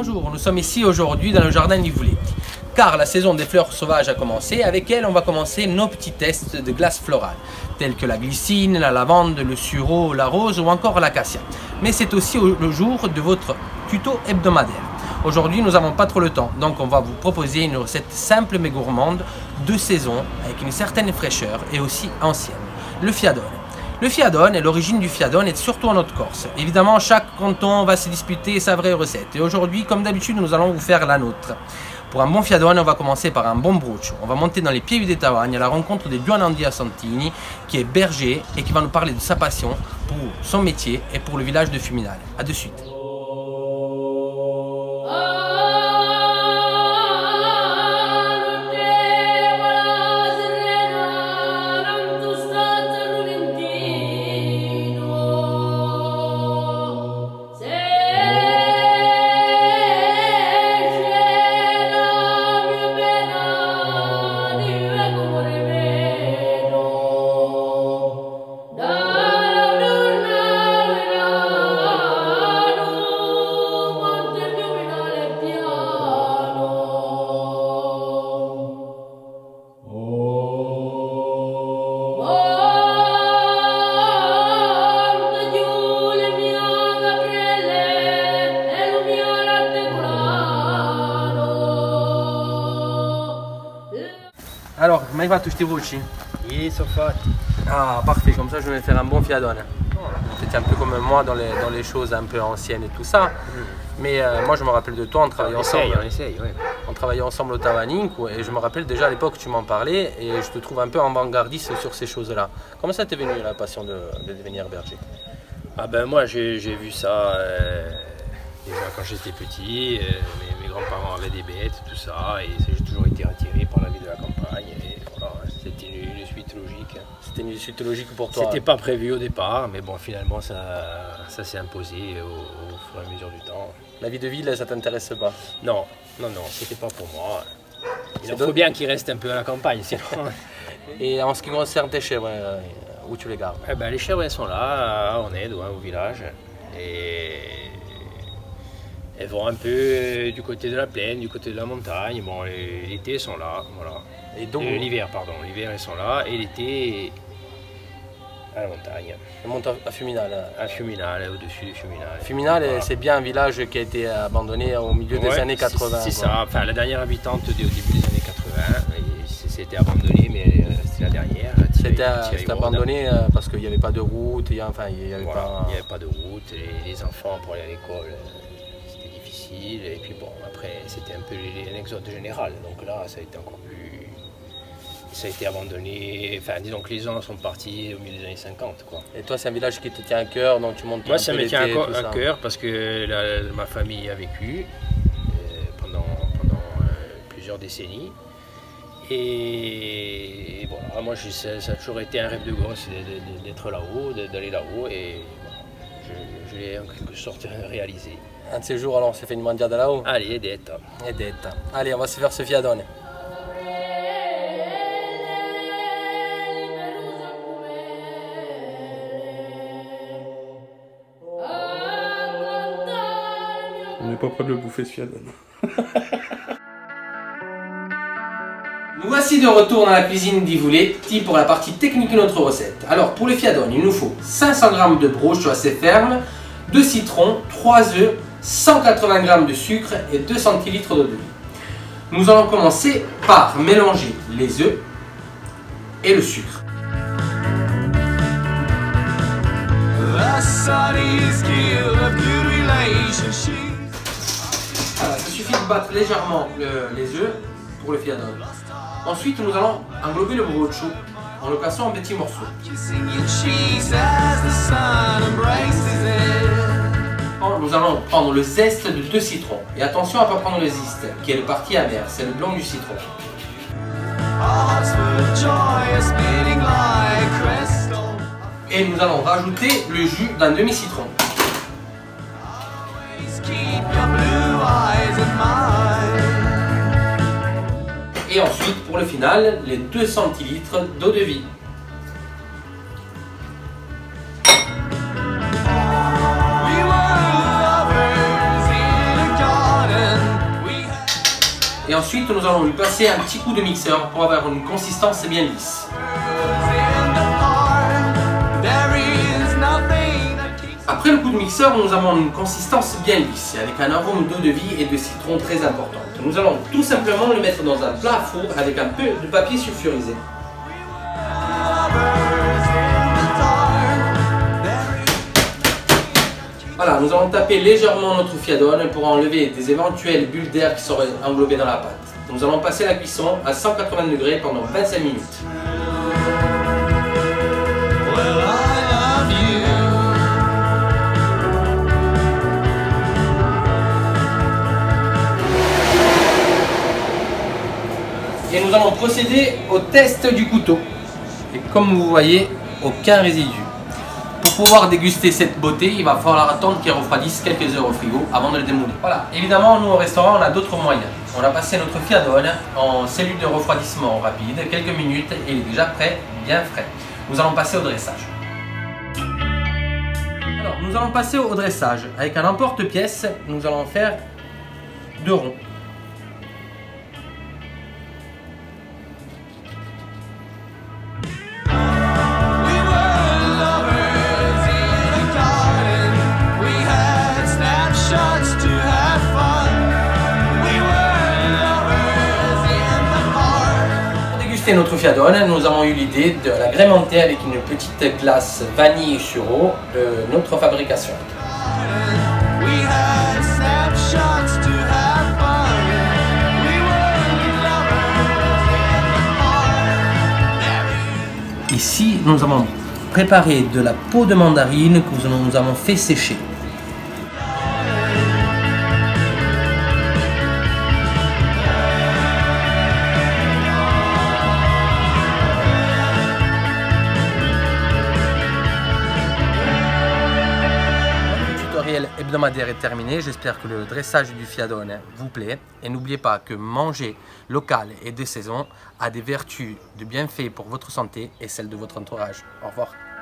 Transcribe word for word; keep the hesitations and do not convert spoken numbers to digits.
Bonjour, nous sommes ici aujourd'hui dans le jardin d'Ivoulet, car la saison des fleurs sauvages a commencé. Avec elle, on va commencer nos petits tests de glace florale, tels que la glycine, la lavande, le sureau, la rose ou encore l'acacia. Mais c'est aussi le jour de votre tuto hebdomadaire. Aujourd'hui, nous n'avons pas trop le temps, donc on va vous proposer une recette simple mais gourmande de saison, avec une certaine fraîcheur et aussi ancienne, le fiadone. Le fiadone et l'origine du fiadone est surtout en Haute-Corse. Évidemment, chaque canton va se disputer sa vraie recette. Et aujourd'hui, comme d'habitude, nous allons vous faire la nôtre. Pour un bon fiadone, on va commencer par un bon bruccio. On va monter dans les Pieve di Tavagne à la rencontre de Giovanni Santini, qui est berger et qui va nous parler de sa passion pour son métier et pour le village de Fuminale. A de suite. Alors, come hai fatto questi bruci? Oui, sono fatti. Ah, parfait, comme ça je vais faire un bon fiadone. C'était un peu comme moi dans les, dans les choses un peu anciennes et tout ça. Mm. Mais euh, moi je me rappelle de toi, on travaillait on ensemble. Essaye, on essaye, ouais. On travaillait ensemble au Tavaninco et je me rappelle déjà à l'époque tu m'en parlais et je te trouve un peu avant-gardiste sur ces choses-là. Comment ça t'est venu la passion de, de devenir berger? Ah ben moi j'ai vu ça euh, déjà quand j'étais petit, euh, mes, mes grands-parents avaient des bêtes, tout ça, et j'ai toujours été attiré par la vie de la campagne. Et voilà, c'était une, une suite logique. C'était une suite logique pour toi? C'était pas prévu au départ, mais bon finalement ça, ça s'est imposé au, au fur et à mesure du temps. La vie de ville, ça t'intéresse pas? Non, non, non, c'était pas pour moi. Il faut bien qu'il reste un peu à la campagne, sinon. Et en ce qui concerne tes chèvres, où tu les gardes? Eh ben, les chèvres elles sont là, à Oned, hein, au village. Et elles vont un peu du côté de la plaine, du côté de la montagne. Bon, l'été elles sont là, voilà. Et donc euh, l'hiver, pardon, l'hiver elles sont là, et l'été à la montagne. Elles montent à Fuminale. À Fuminale, au-dessus de Fuminale. Fuminale, voilà. C'est bien un village qui a été abandonné au milieu des ouais, années quatre-vingt. C'est ça, enfin la dernière habitante au début des années quatre-vingt, c'était abandonné, mais c'était la dernière. C'était abandonné euh, parce qu'il n'y avait pas de route, il enfin, il n'y avait, voilà, pas... avait pas de route, les, les enfants pour aller à l'école c'était difficile, et puis bon, après c'était un peu l'exode général, donc là ça a été encore plus... Ça a été abandonné, enfin disons que les gens sont partis au milieu des années cinquante. Quoi. Et toi c'est un village qui te tient à cœur, donc tu montes Moi un ça peu me tient à, à cœur parce que la, ma famille a vécu euh, pendant, pendant euh, plusieurs décennies. Et, et voilà, moi je, ça, ça a toujours été un rêve de gosse d'être là-haut, d'aller là-haut, et bon, je, je l'ai en quelque sorte réalisé. Un de ces jours alors on s'est fait une mangiata là-haut? Allez, è detta. È detta. Allez, on va se faire ce fiadone. On n'est pas prêt de le bouffer ce fiadone. Nous voici de retour dans la cuisine d'Ivoulet pour la partie technique de notre recette. Alors pour le fiadone, il nous faut cinq cents grammes de broche assez ferme, deux citrons, trois œufs, cent quatre-vingts grammes de sucre et deux centilitres d'eau de vie. Nous allons commencer par mélanger les œufs et le sucre. Alors, il suffit de battre légèrement le, les œufs pour le fiadone. Ensuite, nous allons englober le brocho en le cassant en petits morceaux. Nous allons prendre le zeste de deux citrons. Et attention à ne pas prendre le zeste, qui est le parti amer, c'est le blanc du citron. Et nous allons rajouter le jus d'un demi-citron. Et ensuite, pour le final, les deux centilitres d'eau de vie. ensuite, nous allons lui passer un petit coup de mixeur pour avoir une consistance bien lisse. Après le coup de mixeur, nous avons une consistance bien lisse, avec un arôme d'eau de vie et de citron très important. Nous allons tout simplement le mettre dans un plat à four avec un peu de papier sulfurisé. Voilà, nous allons taper légèrement notre fiadone pour enlever des éventuelles bulles d'air qui seraient englobées dans la pâte. Nous allons passer la cuisson à cent quatre-vingts degrés pendant vingt-cinq minutes. Et nous allons procéder au test du couteau. Et comme vous voyez, aucun résidu. Pour pouvoir déguster cette beauté, il va falloir attendre qu'il refroidisse quelques heures au frigo avant de le démouler. Voilà, évidemment, nous au restaurant, on a d'autres moyens. On a passé notre fiadone en cellule de refroidissement rapide, quelques minutes, et il est déjà prêt, bien frais. Nous allons passer au dressage. Alors, nous allons passer au dressage. Avec un emporte-pièce, nous allons faire deux ronds. Notre fiadone, nous avons eu l'idée de l'agrémenter avec une petite glace vanille et sureau de notre fabrication. Ici, nous avons préparé de la peau de mandarine que nous avons fait sécher. Hebdomadaire est terminé, j'espère que le dressage du fiadone vous plaît et n'oubliez pas que manger local et de saison a des vertus de bienfaits pour votre santé et celle de votre entourage. Au revoir.